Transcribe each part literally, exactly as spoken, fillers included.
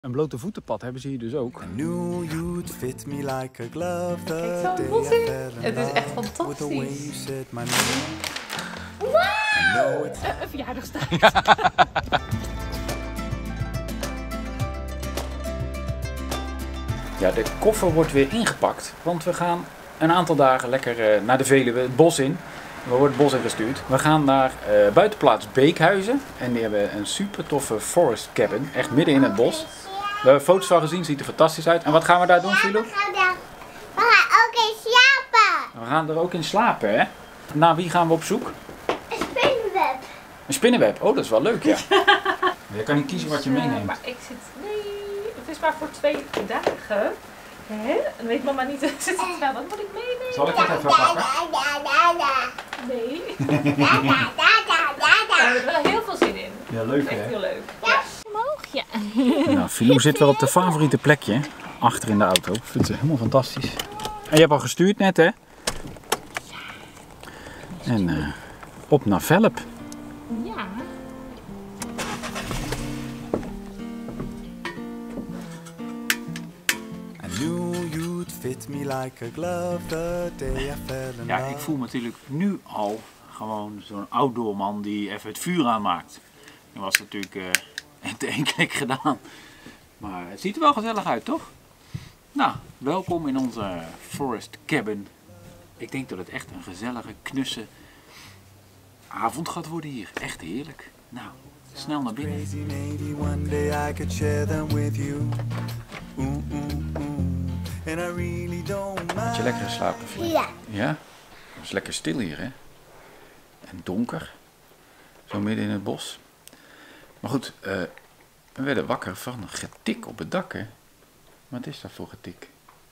Een blote voetenpad hebben ze hier dus ook. Kijk, zo'n bos in. Het is echt fantastisch. Wow! Een verjaardagstaart. Ja, de koffer wordt weer ingepakt, want we gaan een aantal dagen lekker uh, naar de Veluwe, het bos in. We worden het bos ingestuurd. We gaan naar uh, buitenplaats Beekhuizen en die hebben een super toffe forest cabin, echt midden in het bos. We hebben foto's van gezien, ziet er fantastisch uit. En wat gaan we daar doen, Philo? We gaan, daar, we gaan ook in slapen. We gaan er ook in slapen, hè? Naar wie gaan we op zoek? Een spinnenweb. Een spinnenweb, oh dat is wel leuk, ja. Je kan niet kiezen wat je meeneemt. Maar ik zit, nee, het is maar voor twee dagen. Hè? Dan weet mama niet, zit het wel, wat moet ik meenemen? Zal ik het even pakken? Nee. Daar hebben we wel heel veel zin in. Ja, leuk echt hè? heel leuk. Ja. Omhoog, ja. Nou, Philo zit wel op de favoriete plekje, achter in de auto. Ik vind ze helemaal fantastisch. En je hebt al gestuurd net, hè? En uh, op naar Velp. Ja. Ja, ik voel me natuurlijk nu al gewoon zo'n outdoor man die even het vuur aanmaakt. Dat was natuurlijk uh, in één klik gedaan. Maar het ziet er wel gezellig uit, toch? Nou, welkom in onze forest cabin. Ik denk dat het echt een gezellige, knusse avond gaat worden hier. Echt heerlijk. Nou, snel naar binnen. Had je lekker geslapen, Philo? Ja. Ja? Het is lekker stil hier, hè? En donker. Zo midden in het bos. Maar goed, uh, we werden wakker van een getik op het dak, hè? Wat is dat voor getik?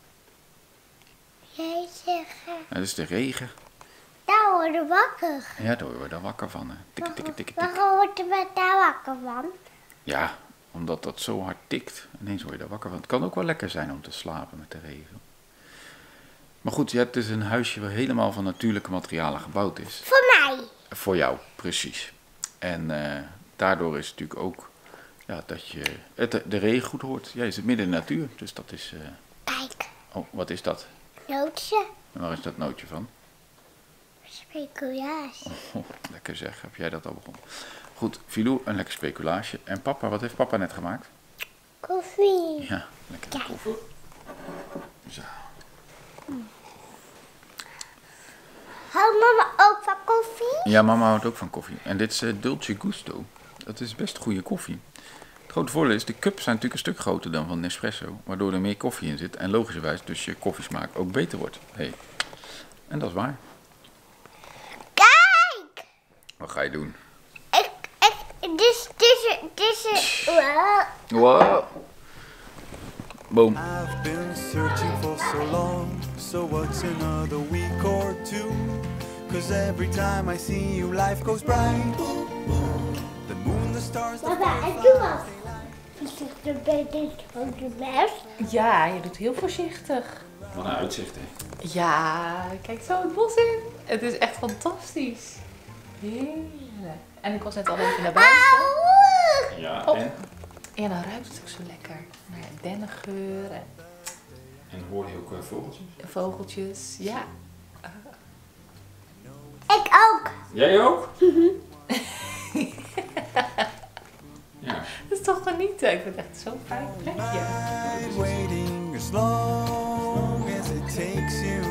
Jij zegt... Nou, dat is de regen. Daar worden we wakker. Ja, daar worden we daar wakker van, hè? Tikke, tikke, tikke, tikke. Waarom worden we daar wakker van? Ja, omdat dat zo hard tikt. Ineens word je daar wakker van. Het kan ook wel lekker zijn om te slapen met de regen. Maar goed, je hebt dus een huisje waar helemaal van natuurlijke materialen gebouwd is. Voor mij. Voor jou, precies. En uh, daardoor is het natuurlijk ook ja, dat je het, de regen goed hoort. Ja, je zit midden in de natuur, dus dat is... Uh... Kijk. Oh, wat is dat? Nootje. En waar is dat nootje van? Speculaas. Oh, lekker zeg, heb jij dat al begonnen? Goed, Philo, een lekker speculaasje. En papa, wat heeft papa net gemaakt? Koffie. Ja, lekker Kijk. koffie. Zo. Houdt mama ook van koffie? Ja, mama houdt ook van koffie. En dit is uh, Dolce Gusto. Dat is best goede koffie. Het grote voordeel is, de cups zijn natuurlijk een stuk groter dan van Nespresso. Waardoor er meer koffie in zit. En logischerwijs dus je koffiesmaak ook beter wordt. Hey. En dat is waar. Kijk! Wat ga je doen? Ik, ik, dit is, dit is, wow. Wow. Boom. I've been searching for so long, so what's another week or two? Cause every time I see you, life goes bright. The moon, the stars, the Papa, en doe wat. Voorzichtig bij dit van de mes. Ja, je doet heel voorzichtig. Wat een uitzicht, hè? Ja, kijk zo het bos in. Het is echt fantastisch. Heerlijk. En ik was net al even naar buiten. Ja, Oh. en? Ja, dan ruikt het ook zo lekker. Nou ja, dennengeur en En hoor je ook uh, vogeltjes? vogeltjes. Ja. Ik ook. Jij ook? Ja. Dat is toch genieten. Ik vind het echt zo'n fijn plekje. waiting as long as it takes you.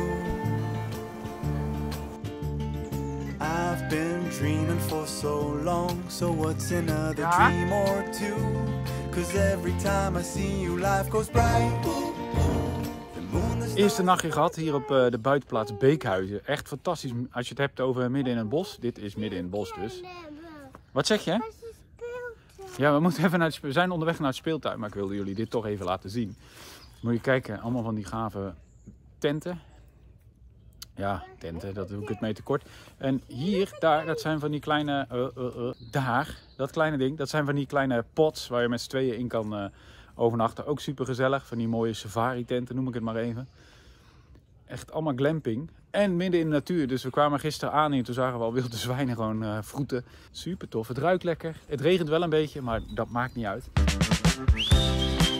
I've been dreaming for so long, so what's another Ja? dream or two? Cause every time I see you, life goes bright. The moon, the stars, Eerste nachtje gehad hier op uh, de buitenplaats Beekhuizen. Echt fantastisch als je het hebt over midden in het bos. Dit is midden in het bos dus. Wat zeg je? Ja, we, moeten even naar het, we zijn onderweg naar het speeltuin, maar ik wilde jullie dit toch even laten zien. Moet je kijken, allemaal van die gave tenten. Ja, tenten, dat doe ik het mee tekort. En hier, daar, dat zijn van die kleine, uh, uh, uh, daar, dat kleine ding, dat zijn van die kleine pots waar je met z'n tweeën in kan uh, overnachten. Ook super gezellig, van die mooie safari tenten, noem ik het maar even. Echt allemaal glamping. En midden in de natuur. Dus we kwamen gisteren aan en toen zagen we al wilde zwijnen gewoon uh, vroeten. Super tof. Het ruikt lekker. Het regent wel een beetje, maar dat maakt niet uit.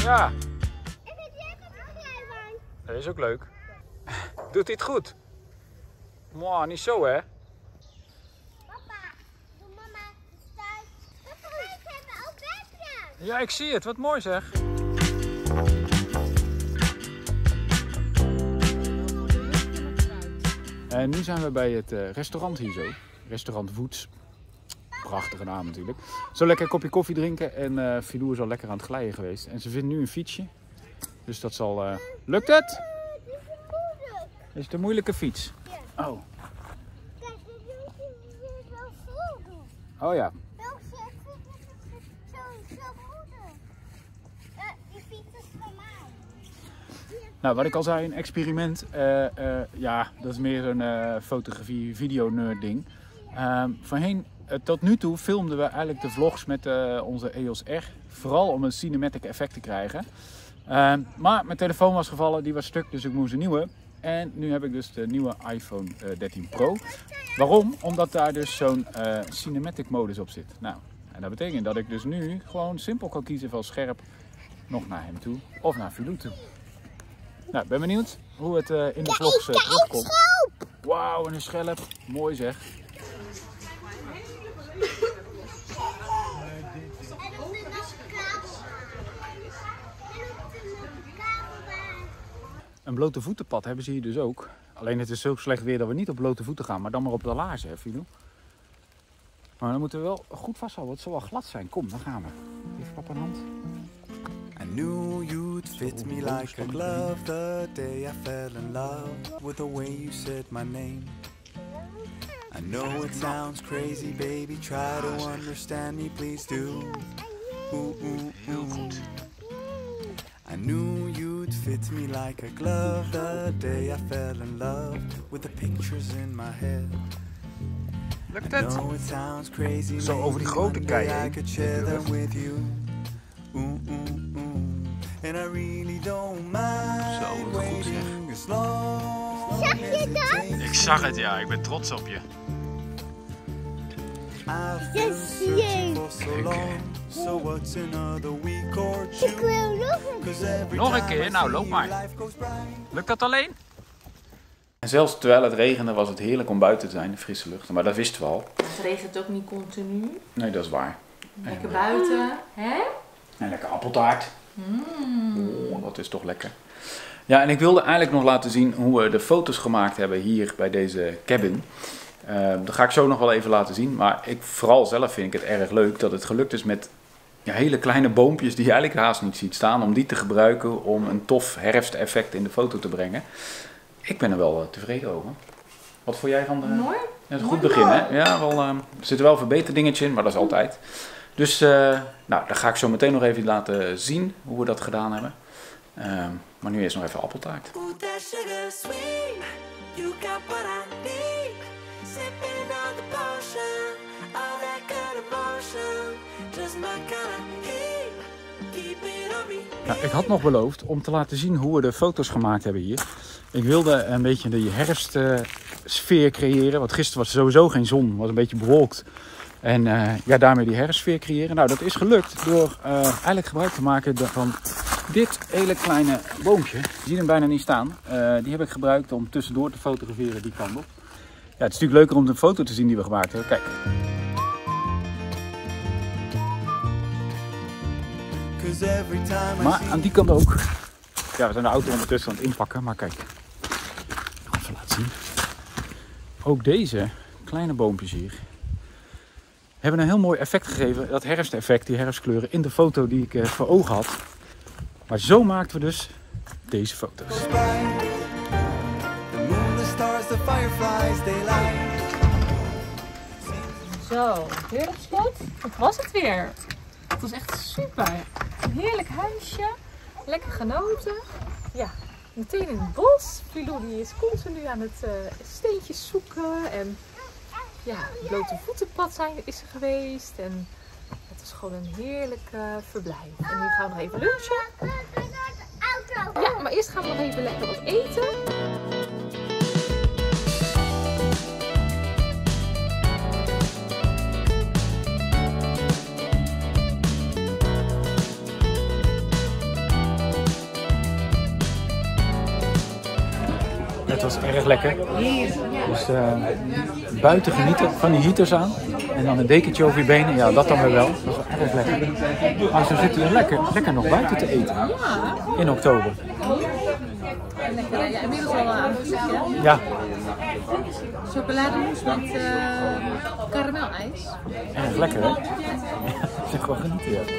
Ja, En met jij met de glijbaan. dat is ook leuk. Doet hij het goed? Mwah, niet zo hè? Papa, doe mama de stuit. Papa, wij hebben ook wedstrijd. Ja, ik zie het. Wat mooi zeg. En nu zijn we bij het uh, restaurant hier zo. Restaurant Woets. Prachtige naam natuurlijk. Zo lekker een kopje koffie drinken en uh, Filou is al lekker aan het glijden geweest. En ze vindt nu een fietsje. Dus dat zal... Uh... Lukt het? Dit is moeilijk. Is het een moeilijke fiets? Ja. Oh. Kijk, dit moet je wel vol doen. Oh ja. Welke fiets is het zo, zo moeilijk? Uh, die fiets is van mij. Nou, wat ik al zei, een experiment. Uh, uh, ja, dat is meer een uh, fotografie, video-nerd ding. Uh, voorheen, uh, tot nu toe filmden we eigenlijk de vlogs met uh, onze E O S R. Vooral om een cinematic effect te krijgen. Uh, maar mijn telefoon was gevallen, die was stuk, dus ik moest een nieuwe. En nu heb ik dus de nieuwe iPhone uh, dertien Pro. Waarom? Omdat daar dus zo'n uh, cinematic modus op zit. Nou, en dat betekent dat ik dus nu gewoon simpel kan kiezen van scherp nog naar hem toe of naar Filou toe. Nou, ik ben benieuwd hoe het uh, in de vlogs uh, terugkomt. Wauw, en een schelp. Mooi zeg. Een blote voetenpad hebben ze hier dus ook. Alleen het is zo slecht weer dat we niet op blote voeten gaan, maar dan maar op de laarzen, hè, Filou. Maar dan moeten we wel goed vasthouden, het zal wel glad zijn. Kom, dan gaan we. Geef papa een hand. I knew you'd fit me like a glove the day I fell in love with the way you said my name. I know it sounds crazy, baby, try to understand me, please do. Ooh, ooh, ooh. I knew you'd fit me like a glove the day I fell in love with the pictures in my head. Lukt I het? know it sounds crazy, Zo over die grote maybe one day kei, hè? I could share them with you. Ooh, ooh, ooh. And I really don't mind Zo, wat goed zeg. waiting as long Zag je as it dat? takes. Ik zag het, ja. Ik ben trots op je. I've been Yes, searching yeah. for so long, so what's another week or Ik two? wil nog een. 'Cause every Nog een time keer? I Nou, see loop you, maar. life goes bright. Lukt dat alleen? En zelfs terwijl het regende was het heerlijk om buiten te zijn, de frisse lucht. Maar dat wisten we al. Het regent ook niet continu. Nee, dat is waar. Lekker buiten, hè? En lekker appeltaart. Oh, dat is toch lekker. Ja, en ik wilde eigenlijk nog laten zien hoe we de foto's gemaakt hebben hier bij deze cabin. Uh, dat ga ik zo nog wel even laten zien. Maar ik, vooral zelf vind ik het erg leuk dat het gelukt is met ja, hele kleine boompjes die je eigenlijk haast niet ziet staan. Om die te gebruiken om een tof herfsteffect in de foto te brengen. Ik ben er wel uh, tevreden over. Wat vond jij van de... Mooi. Ja, het is een Mooi goed begin, hè? mooi. Ja, wel, uh, er zitten wel verbeterdingetjes in, maar dat is altijd. Dus, uh, nou, dan ga ik zo meteen nog even laten zien hoe we dat gedaan hebben. Uh, maar nu eerst nog even appeltaart. Ooh, that sugar sweet. You got what I need. Sipping on the potion. All that good emotion. Just my kind of heat. Keep it on me. Nou, ik had nog beloofd om te laten zien hoe we de foto's gemaakt hebben hier. Ik wilde een beetje de herfstsfeer uh, creëren. Want gisteren was sowieso geen zon, was een beetje bewolkt. En uh, ja, daarmee die herfstsfeer creëren. Nou, dat is gelukt door uh, eigenlijk gebruik te maken van dit hele kleine boompje. Je ziet hem bijna niet staan. Uh, die heb ik gebruikt om tussendoor te fotograferen die kant op. Ja, het is natuurlijk leuker om de foto te zien die we gemaakt hebben. Kijk. Maar aan die kant ook. Ja, we zijn de auto ondertussen aan het inpakken, maar kijk. Even laten zien. Ook deze kleine boompjes hier hebben een heel mooi effect gegeven. Dat herfsteffect, die herfstkleuren in de foto die ik uh, voor ogen had. Maar zo maakten we dus deze foto's. The moon, the stars, the fireflies, they light. Zo, weer op slot. Dat was het weer. Het was echt super. Een heerlijk huisje. Lekker genoten. Ja, meteen in het bos. Filou die is continu aan het uh, steentjes zoeken. En ja, het blote voetenpad zijn, is er geweest. En het was gewoon een heerlijk uh, verblijf. En nu gaan we nog even lunchen. Ja, maar eerst gaan we nog even lekker wat eten. het was erg lekker. Heerlijk. Dus uh, buiten genieten van die heaters aan. En dan een dekentje over je benen. Ja, dat dan weer wel. Dat was erg lekker. Maar zo zitten we lekker, lekker nog buiten te eten. In oktober. En lekker, ja, inmiddels al aan het proeven. Ja. Chocolademousse met uh, karamelijs. Erg lekker, hè? Zeg wel genieten, ja.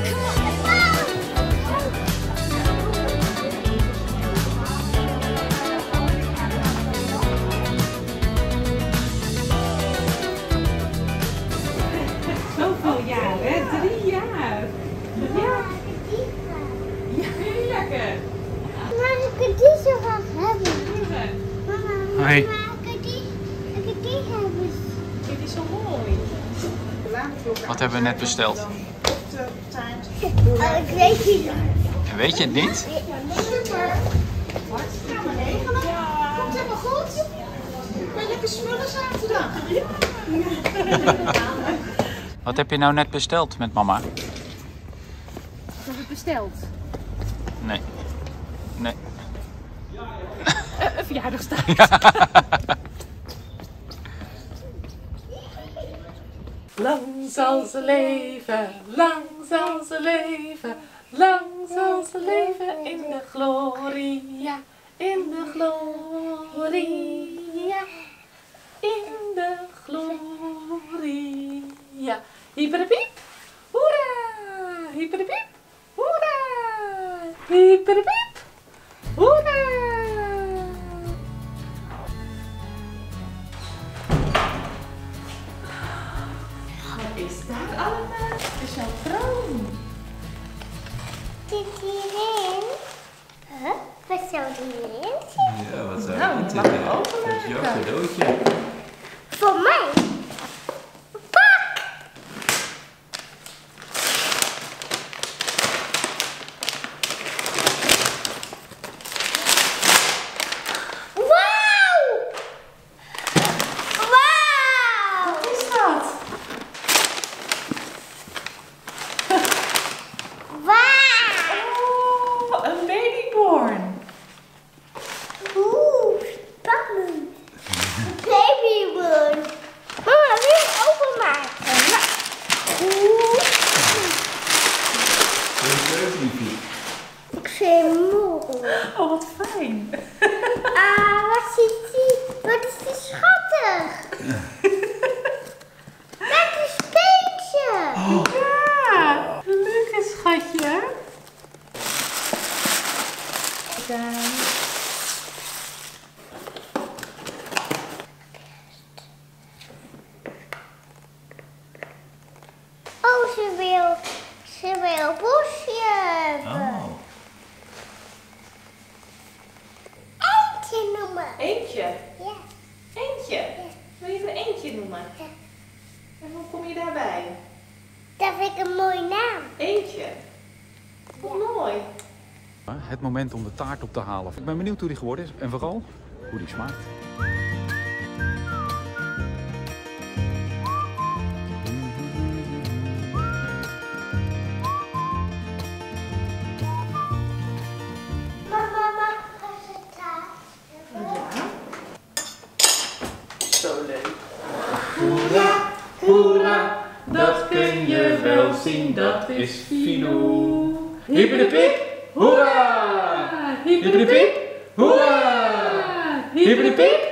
Zoveel jaar, hè? Drie jaar. Ja. Ja, heel lekker. Maar ik wil die zo graag hebben. Mama, Hoi. mama, ik wil die, ik wil die hebben. Dit is zo mooi. Wat hebben we net besteld? Oh, ik weet het niet. En weet je het niet? Super. Komt helemaal goed. Ben je lekker smullen zaterdag? Wat heb je nou net besteld met mama? Wat heb ik besteld? Nee. Nee. Uh, een verjaardagstaart. Lang zal ze leven, lang zal ze leven, lang zal ze leven in de gloria, in de gloria, in de gloria. Hyperpiep, hoera! Hyperpiep, hoera! Hyperpiep, hoera! Is daar allemaal speciaal kroon? Zit hierin? Huh? Wat zou hierin zitten? Ja, wat zou Nou, je mag zitten? ik Dat openmaken? is jouw cadeautje. Voor mij? Pak! Wauw! Wauw! Wat is dat? Wauw! Oh, een babyborn. Oeh, spannend. Babyboon. Mama, wil je het openmaken? Oeh. Ik vind het mooi. Oh, wat fijn. Ah, wat is die? Wat is die schattig? Met een steentje. Ja, leuk schatje. Dan. Oh, ze wil, ze wil een bosje hebben. Oh. Eentje noemen. Eentje. Ja. Eentje. Wil je er eentje noemen? Ja. En hoe kom je daarbij? Dat vind ik een mooie naam. Eentje. Wat mooi. Het moment om de taart op te halen. Ik ben benieuwd hoe die geworden is en vooral hoe die smaakt. Mama, mag ik een taart hebben? Zo leuk. Hoera, hoera, dat kun je wel zien, dat is Filou. Hippiedepiep, hoera! Hippiedepiep, hoera! Hippiedepiep,